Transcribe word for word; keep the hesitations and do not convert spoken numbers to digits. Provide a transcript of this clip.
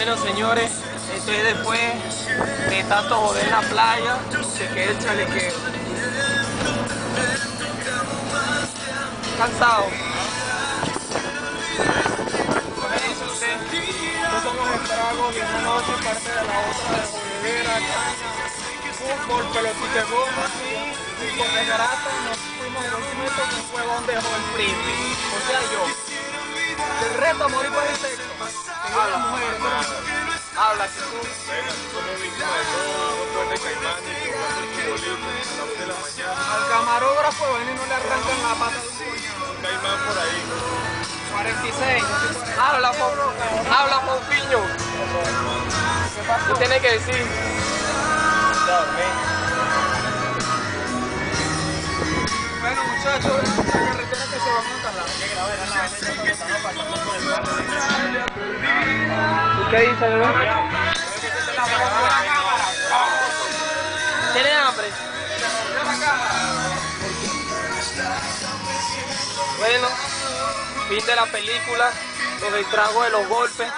Bueno, señores, esto es después de tanto joder en la playa, se queda el chalequeo. Cansado. ¿Qué dice usted? No somos estragos de una noche, parte de la otra, de jodedera, caña, fútbol, pelotita de goma y, y con desgarata nos fuimos en dos metros con un huevón de joven frisbee. O sea, yo. El reto a morir por el sexo. Habla, mujer, Habla, si tú. Somos víctimas de todo, un buen de caimanes que jugando el futbolito a las una de la mañana. al camarógrafo ven y no le arrancan la pata de un coñazo. Un caimán por ahí. cuarenta y seis, no sé cuarenta. Habla, Pau- habla, Paupiño. ¿Qué tiene que decir? Bueno, muchachos, la carretera que se va a montar. ¿Y qué dice, bebé? ¿Tiene hambre? Bueno, fin de la película, los estragos de los golpes.